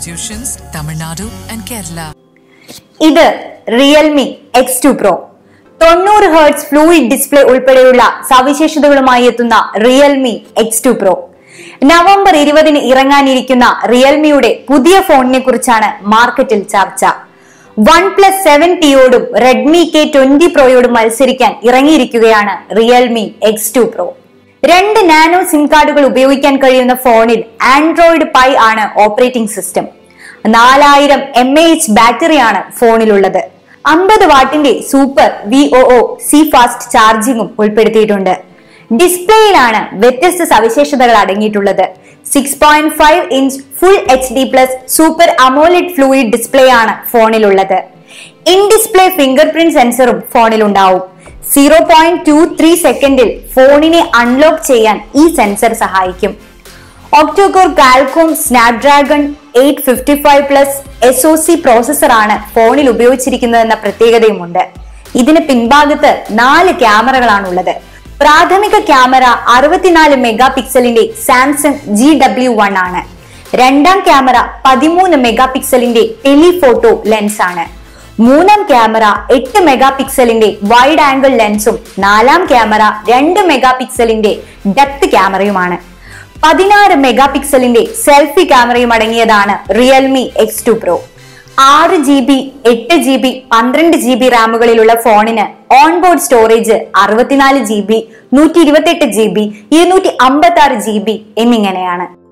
institutions, Tamil Nadu and Kerala. ഇത് Realme X2 Pro 90 Hz fluid display ഉൾപ്പെടെയുള്ള സവിശേഷതകളുമായി എത്തുന്ന റിയൽമി X2 Pro. നവംബർ 20-ന് ഇറങ്ങാനിരിക്കുന്ന റിയൽമിയുടെ പുതിയ ഫോണിനെ കുറിച്ചാണ് മാർക്കറ്റിൽ ചർച്ച. OnePlus 7Tയോടും റെഡ്മി K20 Proയോടും മത്സരിക്കാൻ ഇറങ്ങിയിരിക്കുകയാണ് Realme X2 Pro. 2 nano SIM കാർഡുകൾ ഉപയോഗിക്കാൻ കഴിയുന്ന ഫോണിൽ ആൻഡ്രോയിഡ് പൈ ആണ് ഓപ്പറേറ്റിംഗ് സിസ്റ്റം. 4000 mAh ബാറ്ററിയാണ് ഫോണിലുള്ളത്. 50 വാട്ടിന്റെ സൂപ്പർ VOOC ഫാസ്റ്റ് ചാർജിംഗും ഉൾപ്പെടുത്തിയിട്ടുണ്ട്. ഡിസ്പ്ലേയിലാണ് വ്യത്യസ്ത സവിശേഷതകൾ അടങ്ങിയിട്ടുള്ളത്. 6.5 inch full HD+ super AMOLED fluid display ആണ് ഫോണിലുള്ളത്. ഇൻ ഡിസ്പ്ലേ ഫിംഗർ പ്രിന്റ് സെൻസറും ഫോണിലുണ്ടാവും. 0.23 സെക്കൻഡിൽ ഫോണിനെ അൺലോക്ക് ചെയ്യാൻ ഈ സെൻസർ സഹായിക്കും. ഒക്ടോകോർ കാൽകോം സ്നാപ്ഡ്രാഗൺ 855+ SoC പ്രോസസറാണ് ഫോണിൽ ഉപയോഗിച്ചിരിക്കുന്നതെന്ന പ്രത്യേകതയുമുണ്ട്. ഇതിന് പിൻഭാഗത്ത് 4 ക്യാമറകളാണുള്ളത്. പ്രാഥമിക ക്യാമറ 64 മെഗാ പിക്സലിന്റെ സാംസങ് GW1 ആണ്. രണ്ടാം ക്യാമറ 13 മെഗാ പിക്സലിന്റെ ടെലിഫോട്ടോ ലെൻസ് ആണ്. മൂന്നാം ക്യാമറ 8 മെഗാ പിക്സലിന്റെ വൈഡ് ആംഗിൾ ലെൻസും 4-ാം ക്യാമറ 2 മെഗാ പിക്സലിന്റെ ഡെപ്ത് ക്യാമറയുമാണ്. 16 മെഗാ പിക്സലിന്റെ സെൽഫി ക്യാമറയും അടങ്ങിയതാണ് Realme X2 Pro. 6GB, 8GB, 12GB റാമുകളിലുള്ള ഫോണിന് onboard storage 64GB, 128GB, 256GB എന്നിങ്ങനെയാണ്.